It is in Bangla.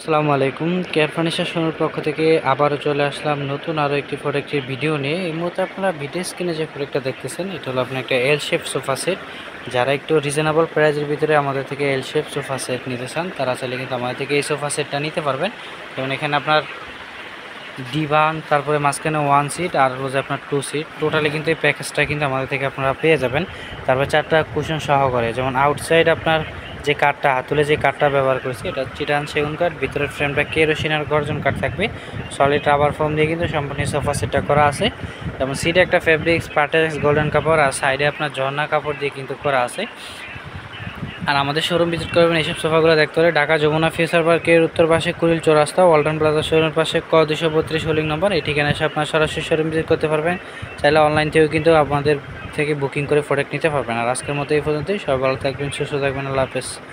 আসসালামু আলাইকুম। কেয়ার ফার্নিচার শোরুমের পক্ষ থেকে আবারও চলে আসলাম নতুন আরও একটি প্রোডাক্টের ভিডিও নিয়ে। এই মুহূর্তে আপনারা ভিডিও স্ক্রিনে যে প্রোডাক্টটা দেখতেছেন, এটা হলো আপনার একটা এল শেপ সোফা সেট। যারা একটু রিজনেবল প্রাইসের ভিতরে আমাদের থেকে এল শেপ সোফা সেট নিতে চান, তারা চাইলে কিন্তু আমাদের থেকে এই সোফা সেটটা নিতে পারবেন। যেমন এখানে আপনার ডিভান, তারপরে মাঝখানে 1 সিট আর রোজে আপনার 2 সিট, টোটালি কিন্তু এই প্যাকেজটা কিন্তু আমাদের থেকে আপনারা পেয়ে যাবেন। তারপরে 4টা কুশন সহকারে, যেমন আউটসাইড আপনার যে কাঠটা, হাতুলে যে কাঠটা ব্যবহার করেছি এটা চিটান সেগুন কাঠ, ভিতরের ফ্রেমটা কেরোসিন আর গর্জন কাঠ থাকবে। সলিড রাবার ফোম দিয়ে কিন্তু সম্পূর্ণ সোফা সেটটা করা আছে। যেমন সিটে একটা ফেব্রিক্স পাটেক্স গোল্ডেন কাপড় আর সাইডে আপনার ঝর্ণা কাপড় দিয়ে কিন্তু করা আছে। আর আমাদের শোরুম ভিজিট করবেন এইসব সোফাগুলো দেখতে হলে ঢাকা যমুনা ফিউচার পার্কের উত্তর পাশে কুড়িল চৌরাস্তা, ওয়ালটন প্লাজা শোরুমের পাশে ক 232 হোল্ডিং নম্বর। এই ঠিকানায় এসে আপনার সরাসরি শোরুম ভিজিট করতে পারবেন। চাইলে অনলাইন থেকেও কিন্তু আপনাদের থেকে বুকিং করে প্রোডাক্ট নিতে পারবেন। আর আজকের মতো এই পর্যন্তই। সবাই ভালো থাকবেন, সুস্থ থাকবেন। আল্লাহ হাফেজ।